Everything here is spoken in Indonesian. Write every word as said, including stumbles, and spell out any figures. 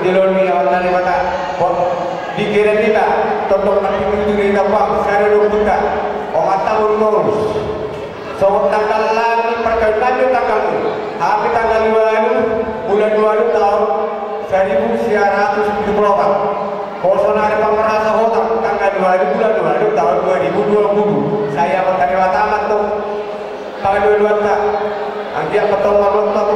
diloni awal dari mata dikirim kita tonton nanti itu di dapat saya dulu buka orang tahu terus so tanggal lagi perkembangan tanggal tapi tanggal dua bulan dua tahun seribu sembilan ratus tujuh puluh delapan Kosonar pemerasa hotak tanggal dua bulan dua tahun dua ribu dua puluh saya menerima tamat tuh tahun dua ribu dua puluh dia ketemu